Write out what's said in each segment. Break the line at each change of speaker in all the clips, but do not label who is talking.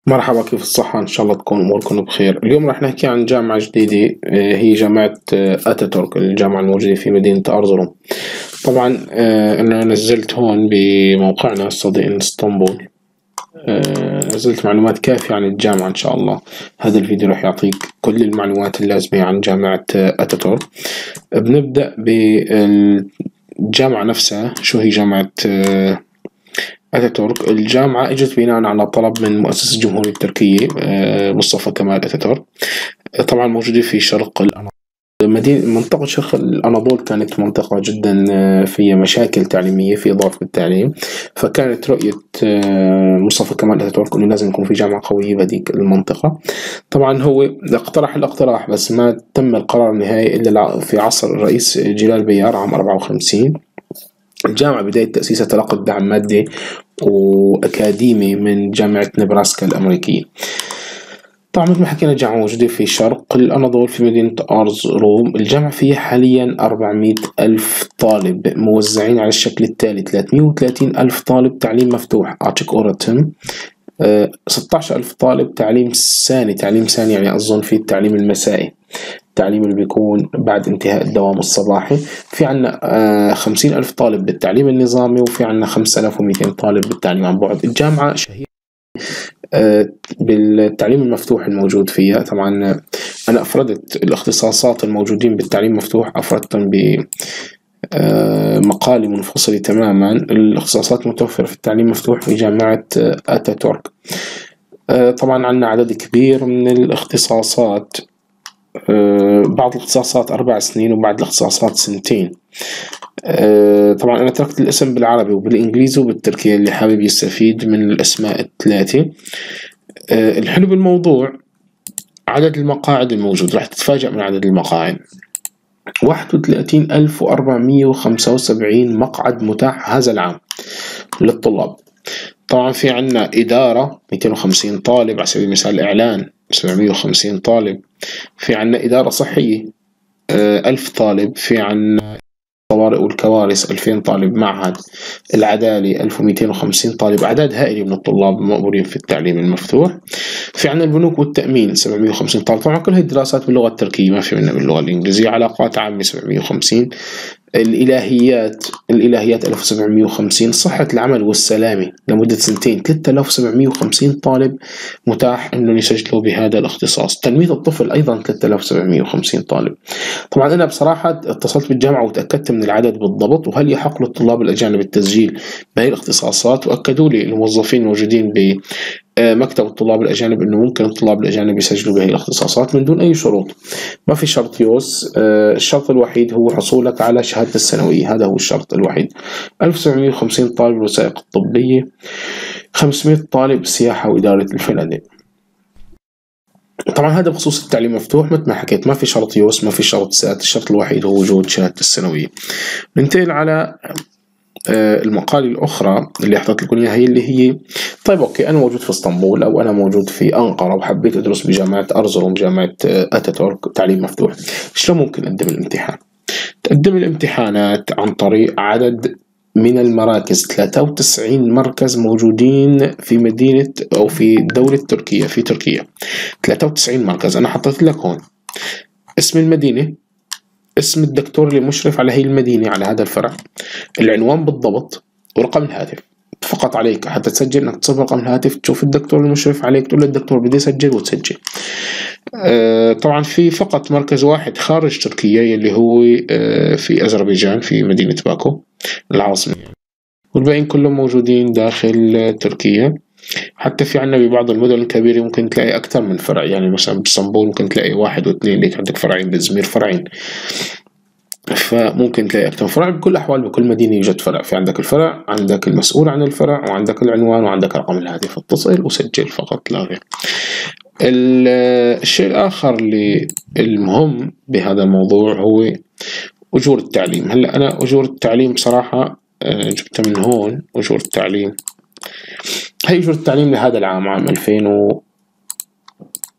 مرحبا، كيف الصحة؟ إن شاء الله تكون أموركم بخير. اليوم راح نحكي عن جامعة جديدة، هي جامعة أتاتورك، الجامعة الموجودة في مدينة أرزروم. طبعا أنا نزلت هون بموقعنا الصديق اسطنبول، نزلت معلومات كافية عن الجامعة. إن شاء الله هذا الفيديو راح يعطيك كل المعلومات اللازمة عن جامعة أتاتورك. بنبدأ بالجامعة نفسها. شو هي جامعة أتاتورك؟ الجامعة اجت بناء على طلب من مؤسس الجمهورية التركية مصطفى كمال أتاتورك. طبعا موجودة في شرق الأناضول. منطقة شرق الأناضول كانت منطقة جدا فيها مشاكل تعليمية، في ضعف بالتعليم، فكانت رؤية مصطفى كمال أتاتورك أنه لازم يكون في جامعة قوية بهذيك المنطقة. طبعا هو اقترح الاقتراح، بس ما تم القرار النهائي إلا في عصر الرئيس جلال بيار عام 54. الجامعة بداية تأسيسها تلقت دعم مادي وأكاديمي من جامعة نبراسكا الأمريكية. طبعا مثل ما حكينا، الجامعة موجودة في شرق الأناضول في مدينة أرزروم. الجامعة فيها حاليا 400 ألف طالب موزعين على الشكل التالي: 330 ألف طالب تعليم مفتوح أعطيك أورتم، 16 ألف طالب تعليم ثاني يعني أظن في التعليم المسائي، التعليم اللي بيكون بعد انتهاء الدوام الصباحي. في عنا 50 ألف طالب بالتعليم النظامي، وفي عنا 5200 طالب بالتعليم عن بعد. الجامعة شهيرة بالتعليم المفتوح الموجود فيها. طبعا أنا أفردت الاختصاصات الموجودين بالتعليم المفتوح، أفردتهم بمقالي منفصلة تماما. الاختصاصات المتوفرة في التعليم المفتوح في جامعة أتاتورك. طبعا عندنا عدد كبير من الاختصاصات، بعض الاختصاصات 4 سنين وبعض الاختصاصات 2 سنين. طبعا أنا تركت الاسم بالعربي وبالإنجليزي وبالتركي اللي حابب يستفيد من الأسماء الثلاثة. الحلو بالموضوع عدد المقاعد الموجود، راح تتفاجأ من عدد المقاعد: 31,475 مقعد متاح هذا العام للطلاب. طبعا في عنا إدارة 250 طالب على سبيل المثال، إعلان 750 طالب. في عنا إدارة صحية 1000 طالب. في عنا الطوارئ والكوارث 2000 طالب. معهد العدالة 1250 طالب. أعداد هائلة من الطلاب مأمورين في التعليم المفتوح. في عنا البنوك والتأمين 750 طالب. طبعا كل هذه الدراسات باللغة التركية، ما في منها باللغة الإنجليزية. علاقات عامة 750. الإلهيات 1750. صحة العمل والسلامة لمدة 2 سنين 3750 طالب متاح أنهم يسجلوا بهذا الاختصاص. تنمية الطفل أيضا 3750 طالب. طبعا أنا بصراحة اتصلت بالجامعة وتأكدت من العدد بالضبط، وهل يحق للطلاب الأجانب التسجيل بهذه الاختصاصات، وأكدوا لي الموظفين الموجودين مكتب الطلاب الأجانب أنه ممكن الطلاب الأجانب يسجلوا بهذه الاختصاصات من دون أي شروط. ما في شرط يوس. الشرط الوحيد هو حصولك على شهادة الثانوية، هذا هو الشرط الوحيد. 1750 طالب الوثائق الطبية. 500 طالب سياحة وإدارة الفنادق. طبعا هذا بخصوص التعليم مفتوح. مثل ما حكيت، ما في شرط يوس، ما في شرط سات. الشرط الوحيد هو وجود شهادة الثانوية. ننتقل على المقالة الأخرى اللي أحطت لكم إياها، هي اللي هي: طيب أوكي، أنا موجود في اسطنبول أو أنا موجود في أنقرة وحبيت أدرس بجامعة أرزروم، جامعة أتاتورك تعليم مفتوح، شلون ممكن أقدم الامتحان؟ تقدم الامتحانات عن طريق عدد من المراكز، 93 مركز موجودين في مدينة أو في دولة تركيا، في تركيا 93 مركز. أنا حطيت لك هون اسم المدينة، اسم الدكتور اللي مشرف على هي المدينة، على هذا الفرع، العنوان بالضبط، ورقم الهاتف. فقط عليك حتى تسجل انك تصب رقم الهاتف، تشوف الدكتور المشرف عليك، تقول للدكتور بدي اسجل، وتسجل. طبعا في فقط مركز واحد خارج تركيا اللي هو في أذربيجان في مدينة باكو العاصمة، والباقيين كلهم موجودين داخل تركيا. حتى في عنا ببعض المدن الكبيرة ممكن تلاقي أكثر من فرع، يعني مثلا باسطنبول ممكن تلاقي 1 و2، ليك عندك فرعين، بإزمير فرعين، فممكن تلاقي أكثر من فرع. بكل الأحوال بكل مدينة يوجد فرع. في عندك الفرع، عندك المسؤول عن الفرع، وعندك العنوان، وعندك رقم الهاتف. اتصل وسجل فقط لا غير. الشيء الآخر اللي المهم بهذا الموضوع هو أجور التعليم. هلأ أنا أجور التعليم بصراحة جبتها من هون. أجور التعليم، هي أجور التعليم لهذا العام، عام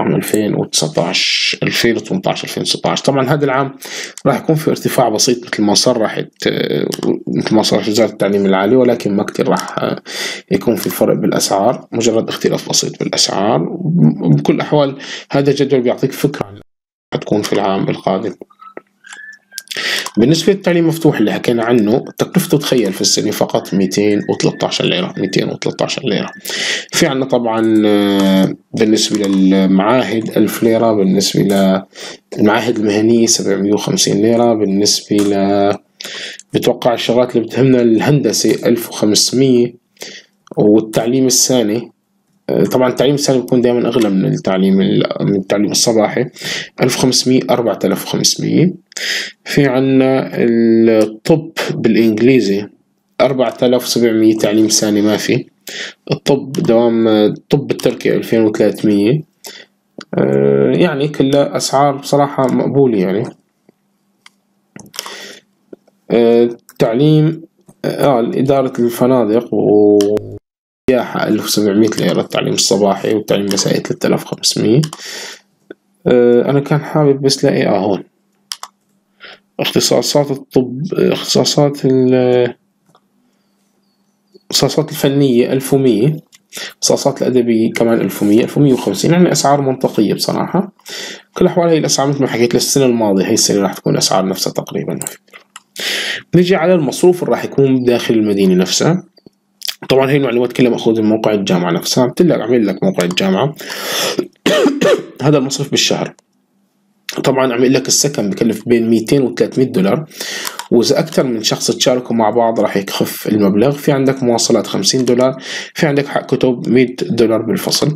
عام 2019 2018 2019. طبعا هذا العام راح يكون في ارتفاع بسيط مثل ما صرحت وزارة التعليم العالي، ولكن ما كتير راح يكون في فرق بالأسعار، مجرد اختلاف بسيط بالأسعار. بكل الأحوال هذا الجدول بيعطيك فكرة عن حتكون في العام القادم. بالنسبة للتعليم المفتوح اللي حكينا عنه، تكلفته تخيل في السنة فقط 213 ليرة. 213 ليرة. في عنا طبعا بالنسبة للمعاهد 1000 ليرة، بالنسبة للمعاهد المهنية 750 ليرة، بالنسبة بتوقع الشغلات اللي بتهمنا الهندسة 1500، والتعليم الثاني طبعا التعليم الثاني بيكون دائما أغلى من التعليم الصباحي 1500 4500. في عنا الطب بالإنجليزي 4700 تعليم ثاني ما في. الطب التركي 2300. يعني كلها أسعار بصراحة مقبولة يعني. تعليم إدارة الفنادق والسياحة 1700 ليرة التعليم الصباحي، والتعليم المسائي 3500. أنا كان حابب بس لاقي هون اختصاصات الطب، اختصاصات الفنية 1100، اختصاصات الأدبية كمان 1100 1150. يعني أسعار منطقية بصراحة. كل الأحوال هي الأسعار مثل ما حكيت للسنة الماضية، هي السنة راح تكون أسعار نفسها تقريبا. نجي على المصروف اللي راح يكون داخل المدينة نفسها. طبعا هي المعلومات كلها مأخوذة من موقع الجامعة نفسها. بتلاقي عامل لك موقع الجامعة هذا المصروف بالشهر. طبعا عامل لك السكن بكلف بين 200 و 300 دولار، وإذا أكثر من شخص تشاركوا مع بعض راح يخف المبلغ. في عندك مواصلات 50 دولار، في عندك حق كتب 100 دولار بالفصل.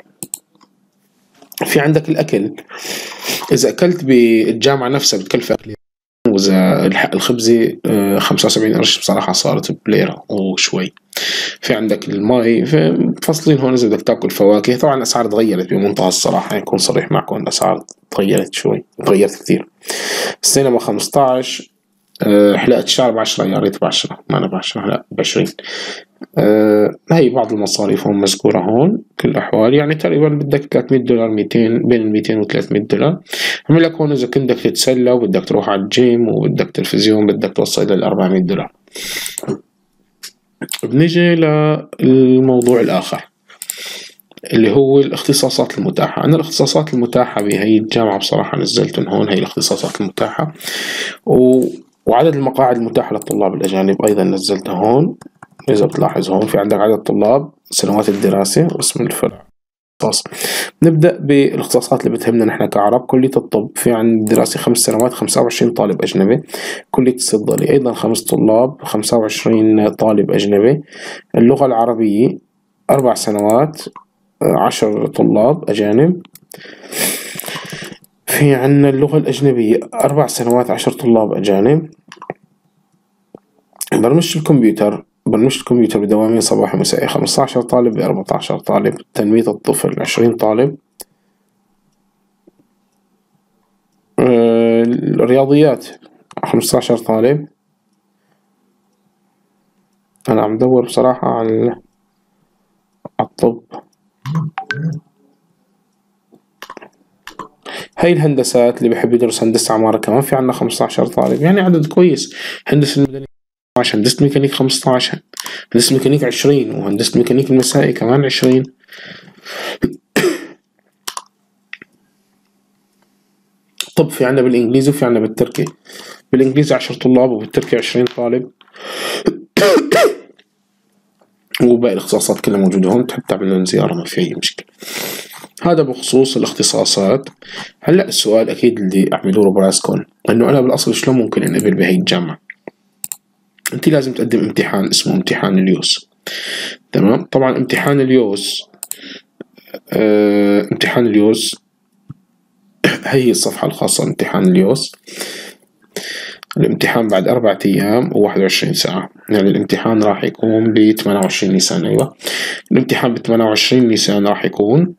في عندك الأكل، إذا أكلت بالجامعة نفسها بتكلفك، وإذا الخبزة 75 قرش بصراحة صارت بليرة وشوي. في عندك الماء، فصلين هون إذا بدك تاكل فواكه. طبعا الأسعار تغيرت بمنتهى الصراحة، يكون صريح معكم الأسعار تغيرت شوي، تغيرت كثير. السينما 15، حلاقة الشعر ب10، يا ريت ب10، ما أنا ب10 لا ب20. هي بعض المصاريف هم مذكورة هون. كل الأحوال يعني تقريبا بدك 300 دولار 200، بين 200 و 300 دولار. عمل لك هون إذا كنت بدك تتسلى وبدك تروح على الجيم وبدك تلفزيون بدك توصل إلى 400 دولار. بنيجي للموضوع الآخر اللي هو الاختصاصات المتاحة. أنا الاختصاصات المتاحة بهي الجامعة بصراحة نزلتهم هون. هي الاختصاصات المتاحة وعدد المقاعد المتاحة للطلاب الأجانب أيضا نزلتها هون. إذا بتلاحظ هون في عندك عدد طلاب، سنوات الدراسة، واسم الفرع. نبدأ بالاختصاصات اللي بتهمنا نحن كعرب. كلية الطب في عند دراسة 5 سنوات 25 طالب أجنبي. كلية الصيدلة أيضا 5 طلاب 25 طالب أجنبي. اللغة العربية 4 سنوات 10 طلاب أجانب. في عنا اللغة الأجنبية 4 سنوات 10 طلاب أجانب. برمجة الكمبيوتر بدوامين صباحي ومسائي 15 طالب ب 14 طالب. تنمية الطفل 20 طالب. الرياضيات 15 طالب. أنا عم دور بصراحة على الطب. هاي الهندسات اللي بحب يدرس هندسة عمارة كمان في عنا 15 طالب، يعني عدد كويس. هندسة المدنية 15، هندسة ميكانيك 15، هندسة ميكانيك 20، وهندسة ميكانيك المسائي كمان 20. طب في عنا بالإنجليزي وفي عنا بالتركي. بالإنجليزي 10 طلاب وبالتركي 20 طالب. وباقي الاختصاصات كلها موجودة هون، تحب تعمل لهم زيارة ما في أي مشكلة. هذا بخصوص الاختصاصات. هلأ السؤال أكيد اللي اعملوه براسكم إنه أنا بالأصل شلون ممكن أنقبل بهي الجامعة؟ أنت لازم تقدم امتحان اسمه امتحان اليوس. تمام. طبعا امتحان اليوس هي الصفحة الخاصة بامتحان اليوس. الامتحان بعد 4 أيام و21 ساعة. يعني الامتحان راح يكون ب 28 نيسان. أيوة، الامتحان ب 28 نيسان راح يكون.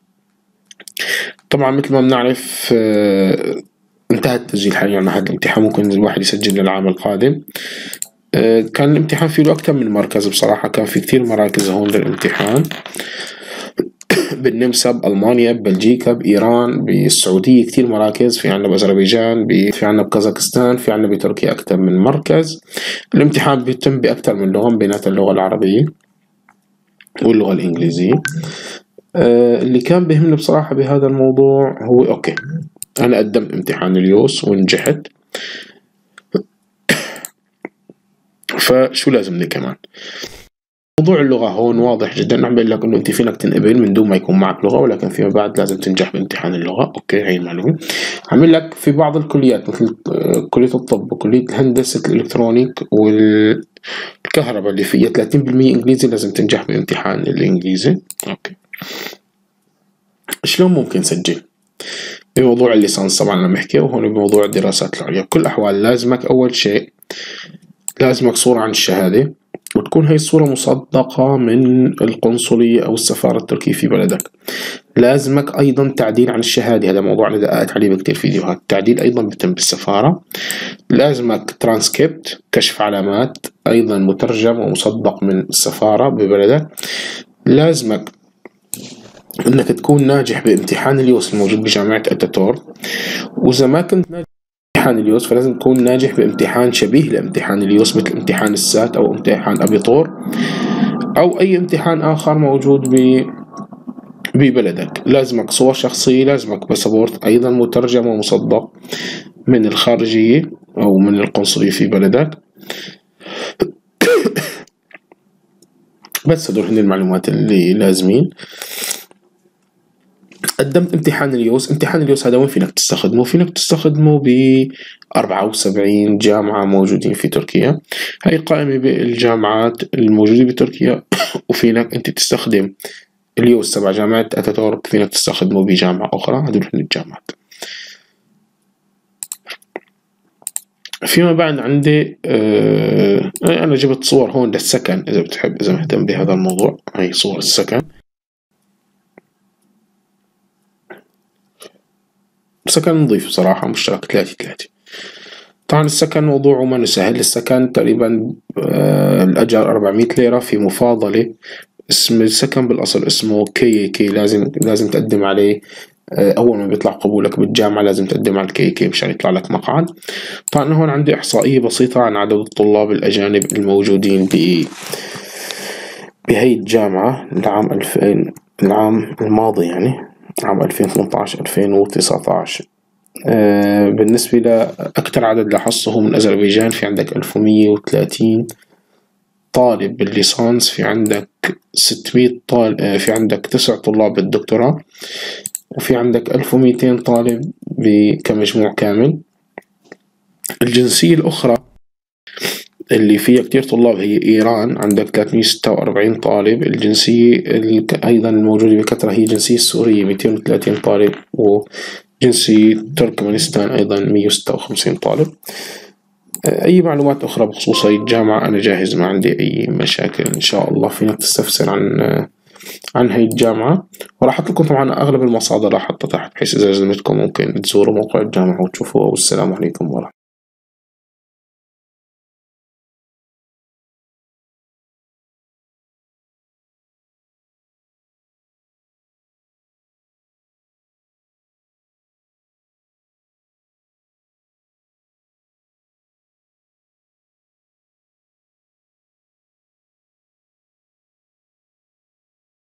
طبعا مثل ما بنعرف انتهى التسجيل حاليا مع هذا الامتحان. ممكن الواحد يسجل للعام القادم. كان الامتحان فيه له أكثر من مركز بصراحة، كان في كثير مراكز هون للامتحان. بالنمسا، بألمانيا، ببلجيكا، بإيران، بالسعودية كتير مراكز، في عنا بأذربيجان، في عنا بكازاخستان، في عنا بتركيا أكثر من مركز. الامتحان بيتم بأكثر من لغة بينات اللغة العربية واللغة الإنجليزية. اللي كان بيهمني بصراحة بهذا الموضوع هو أوكي أنا قدمت امتحان اليوس ونجحت، فشو لازمني كمان؟ موضوع اللغة هون واضح جدا، عم بقول لك انه انت فينك تنقبل من دون ما يكون معك لغة، ولكن فيما بعد لازم تنجح بامتحان اللغة. اوكي هي المعلومة. عامل لك في بعض الكليات مثل كلية الطب وكلية هندسة الالكترونيك والكهرباء اللي فيها 30% انجليزي لازم تنجح بامتحان الانجليزي. اوكي شلون ممكن نسجل؟ بموضوع الليسانس طبعا لما نحكي، وهون بموضوع الدراسات العليا. بكل الأحوال لازمك أول شيء لازمك صورة عن الشهادة، وتكون هاي الصورة مصدقة من القنصلية أو السفارة التركية في بلدك. لازمك أيضا تعديل عن الشهادة، هذا موضوع أنا دققت عليه بكتير فيديوهات، التعديل أيضا بيتم بالسفارة. لازمك ترانسكريبت كشف علامات أيضا مترجم ومصدق من السفارة ببلدك. لازمك انك تكون ناجح بامتحان اليوس الموجود بجامعة اتاتورك، واذا ما كنت ناجح بامتحان اليوس فلازم تكون ناجح بامتحان شبيه لامتحان اليوس مثل امتحان السات او امتحان ابيطور او اي امتحان اخر موجود ببلدك. لازمك صور شخصية، لازمك باسبورت ايضا مترجم ومصدق من الخارجية او من القنصلية في بلدك. بس هدول هن المعلومات اللي لازمين. قدمت امتحان اليوس. امتحان اليوس هذا وين فينك تستخدمه؟ فينك تستخدمه ب 74 جامعة موجودين في تركيا. هاي قائمة بالجامعات الموجودة بتركيا وفينك انت تستخدم اليوس تبع جامعة اتاتورك، فينك تستخدمه بجامعة اخرى. هدول هن الجامعات. فيما بعد عندي انا جبت صور هون للسكن، اذا بتحب اذا مهتم بهذا الموضوع. هاي صور السكن، سكن نظيف بصراحة، مشترك 3-3. طبعا السكن موضوعه ما سهل. السكن تقريبا الأجار 400 ليرة في مفاضلة. اسم السكن بالأصل اسمه كي، لازم تقدم عليه أول ما بيطلع قبولك بالجامعة، لازم تقدم على الكي مشان يطلع لك مقعد. طبعا هون عندي إحصائية بسيطة عن عدد الطلاب الأجانب الموجودين بهي الجامعة العام الماضي، يعني عام 2018-2019. بالنسبة لأكثر عدد لاحظته هو من أذربيجان، في عندك 1130 طالب بالليسانس، في عندك 600 طالب، في عندك 9 طلاب بالدكتوراه، وفي عندك 1200 طالب كمجموع كامل. الجنسية الأخرى اللي فيها كتير طلاب هي إيران، عندك 346 طالب. الجنسية أيضا الموجودة بكثرة هي الجنسية السورية 230 طالب، وجنسية تركمانستان أيضا 156 طالب. أي معلومات أخرى بخصوص هاي الجامعة أنا جاهز، ما عندي أي مشاكل. إن شاء الله فينك تستفسر عن هاي الجامعة، وراح أحط لكم طبعا أغلب المصادر راح أحطها تحت، بحيث إذا لزمتكم ممكن تزوروا موقع الجامعة وتشوفوها. والسلام عليكم ورحمة الله.